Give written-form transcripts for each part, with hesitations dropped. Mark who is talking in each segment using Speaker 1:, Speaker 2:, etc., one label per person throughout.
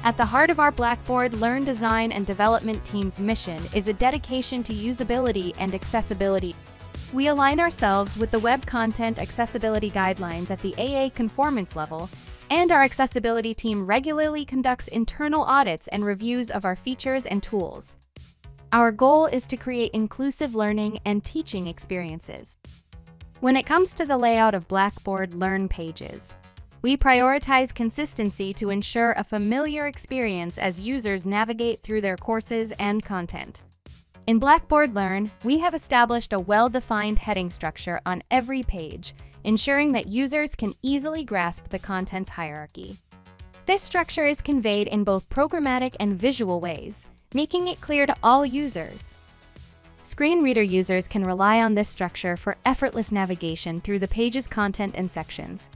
Speaker 1: At the heart of our Blackboard Learn design and development team's mission is a dedication to usability and accessibility. We align ourselves with the Web Content Accessibility Guidelines at the AA conformance level, and our accessibility team regularly conducts internal audits and reviews of our features and tools. Our goal is to create inclusive learning and teaching experiences. When it comes to the layout of Blackboard Learn pages, we prioritize consistency to ensure a familiar experience as users navigate through their courses and content. In Blackboard Learn, we have established a well-defined heading structure on every page, ensuring that users can easily grasp the content's hierarchy. This structure is conveyed in both programmatic and visual ways, making it clear to all users. Screen reader users can rely on this structure for effortless navigation through the page's content and sections.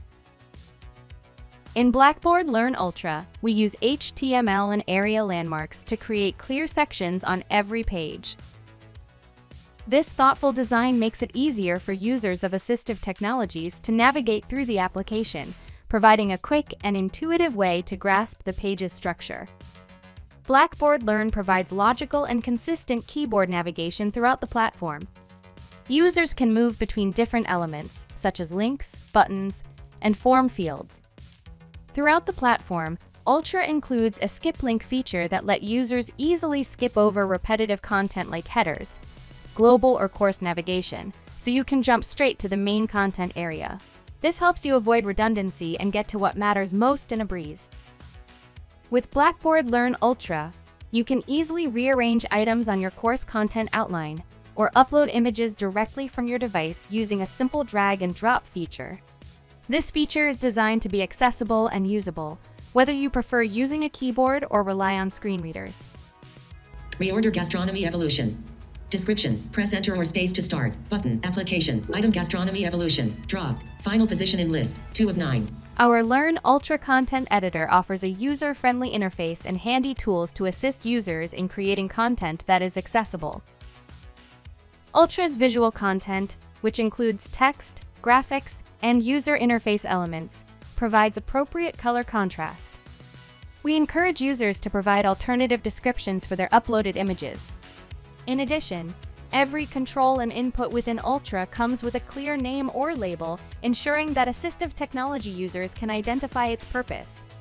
Speaker 1: In Blackboard Learn Ultra, we use HTML and area landmarks to create clear sections on every page. This thoughtful design makes it easier for users of assistive technologies to navigate through the application, providing a quick and intuitive way to grasp the page's structure. Blackboard Learn provides logical and consistent keyboard navigation throughout the platform. Users can move between different elements, such as links, buttons, and form fields. Throughout the platform, Ultra includes a skip link feature that lets users easily skip over repetitive content like headers, global or course navigation, so you can jump straight to the main content area. This helps you avoid redundancy and get to what matters most in a breeze. With Blackboard Learn Ultra, you can easily rearrange items on your course content outline or upload images directly from your device using a simple drag and drop feature. This feature is designed to be accessible and usable, whether you prefer using a keyboard or rely on screen readers.
Speaker 2: Reorder gastronomy evolution. Description, press enter or space to start. Button, application, item gastronomy evolution, dropped, final position in list, 2 of 9.
Speaker 1: Our Learn Ultra Content Editor offers a user-friendly interface and handy tools to assist users in creating content that is accessible. Ultra's visual content, which includes text, graphics, and user interface elements, provides appropriate color contrast. We encourage users to provide alternative descriptions for their uploaded images. In addition, every control and input within Ultra comes with a clear name or label, ensuring that assistive technology users can identify its purpose.